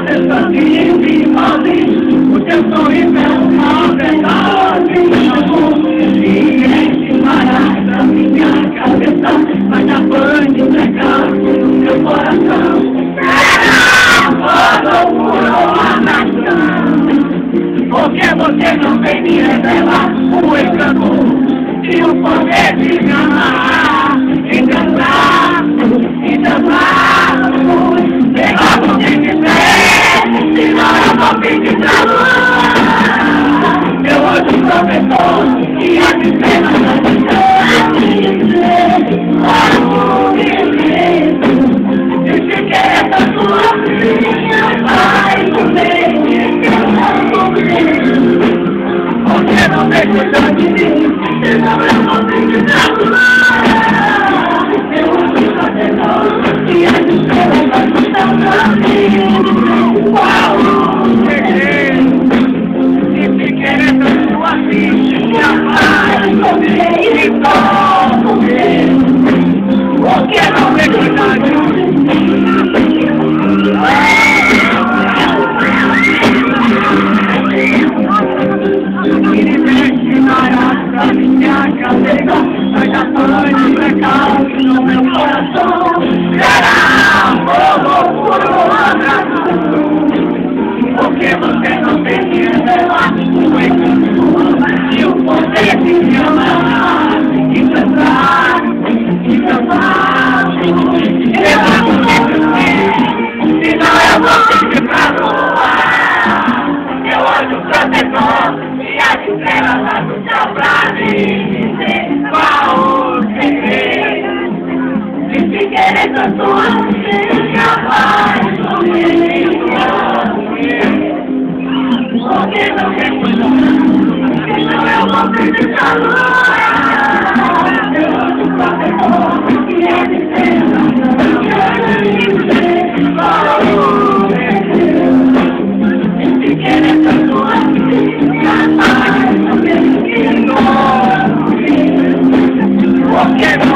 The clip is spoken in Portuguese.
cabeça de mole, o teu sorriso é uma verdade. Ninguém se parar da minha cabeça, vai dar banho legal no meu coração. Será loucura a nação, porque você não vem me revelar o encanto e o poder de me amar, encantar e dançar. Pegar o que quiser, senão eu vou pedir pra lua. Meu anjo protetor e a estrela da e se quer essa sua filha, vai comer. Porque não vem cuidar de mim, senão eu vou pedir pra lua. Meu anjo protetor e a estrela da uau, e se quer essa sua filha, vai comer e comer. Porque não vem cuidar de mim. Ele mexe na raça, minha cabeça, vai dar banho legal no meu coração. Será loucura uma abraço, porque você não tem que revelar o encanto e o poder de me amar, e cantar, e cantar. Eu não sei, senão eu vou pedir pra lua. Meu anjo protetor e as estrelas do céu pra me dizer qual o segredo. E se querer a sua filha, vai comigo. Porque não quer cuidar, senão eu vou pedir pra lua. Meu anjo protetor e as estrelas do céu pra me dizer qual o segredo. Se quer essa sua filha, vai comigo. Porque